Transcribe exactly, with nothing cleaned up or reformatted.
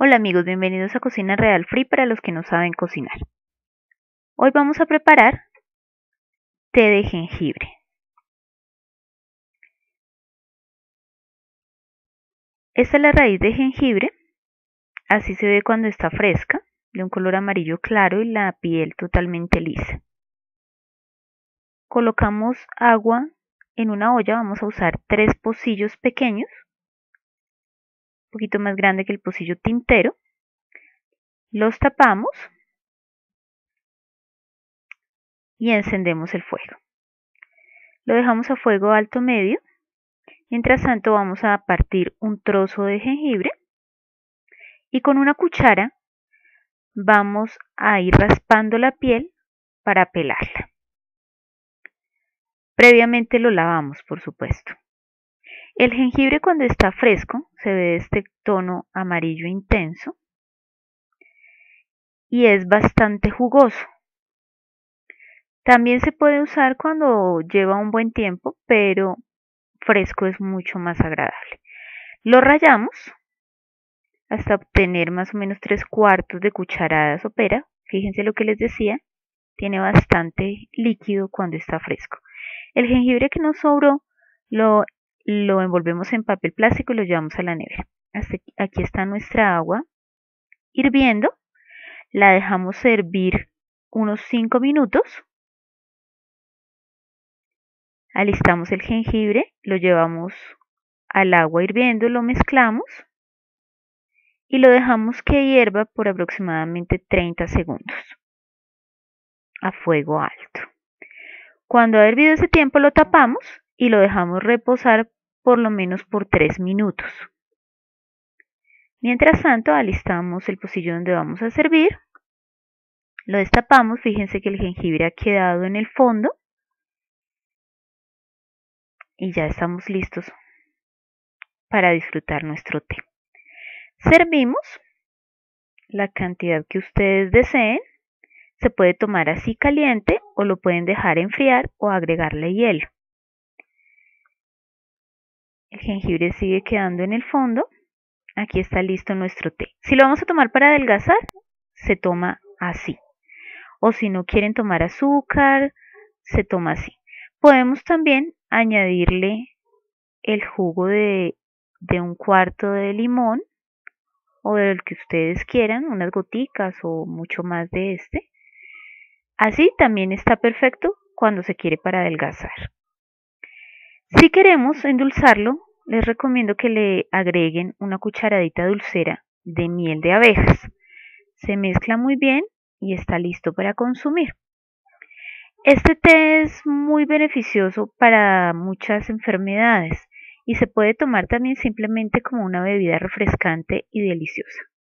Hola amigos, bienvenidos a Cocina Real Free para los que no saben cocinar. Hoy vamos a preparar té de jengibre. Esta es la raíz de jengibre, así se ve cuando está fresca, de un color amarillo claro y la piel totalmente lisa. Colocamos agua en una olla, vamos a usar tres pocillos pequeños, un poquito más grande que el pocillo tintero. Los tapamos y encendemos el fuego. Lo dejamos a fuego alto medio. Mientras tanto vamos a partir un trozo de jengibre y con una cuchara vamos a ir raspando la piel para pelarla. Previamente lo lavamos, por supuesto. El jengibre cuando está fresco se ve de este tono amarillo intenso y es bastante jugoso. También se puede usar cuando lleva un buen tiempo, pero fresco es mucho más agradable. Lo rallamos hasta obtener más o menos tres cuartos de cucharada sopera. Fíjense lo que les decía, tiene bastante líquido cuando está fresco. El jengibre que nos sobró lo, lo envolvemos en papel plástico y lo llevamos a la nevera. Hasta aquí, aquí está nuestra agua hirviendo. La dejamos hervir unos cinco minutos. Alistamos el jengibre, lo llevamos al agua hirviendo, lo mezclamos y lo dejamos que hierva por aproximadamente treinta segundos a fuego alto. Cuando ha hervido ese tiempo lo tapamos y lo dejamos reposar por lo menos por tres minutos. Mientras tanto alistamos el pocillo donde vamos a servir, lo destapamos, fíjense que el jengibre ha quedado en el fondo y ya estamos listos para disfrutar nuestro té. Servimos la cantidad que ustedes deseen. Se puede tomar así caliente o lo pueden dejar enfriar o agregarle hielo. El jengibre sigue quedando en el fondo. Aquí está listo nuestro té. Si lo vamos a tomar para adelgazar, se toma así. O si no quieren tomar azúcar, se toma así. Podemos también añadirle el jugo de, de un cuarto de limón o del que ustedes quieran, unas goticas o mucho más de este. Así también está perfecto cuando se quiere para adelgazar. Si queremos endulzarlo, les recomiendo que le agreguen una cucharadita dulcera de miel de abejas. Se mezcla muy bien y está listo para consumir. Este té es muy beneficioso para muchas enfermedades y se puede tomar también simplemente como una bebida refrescante y deliciosa.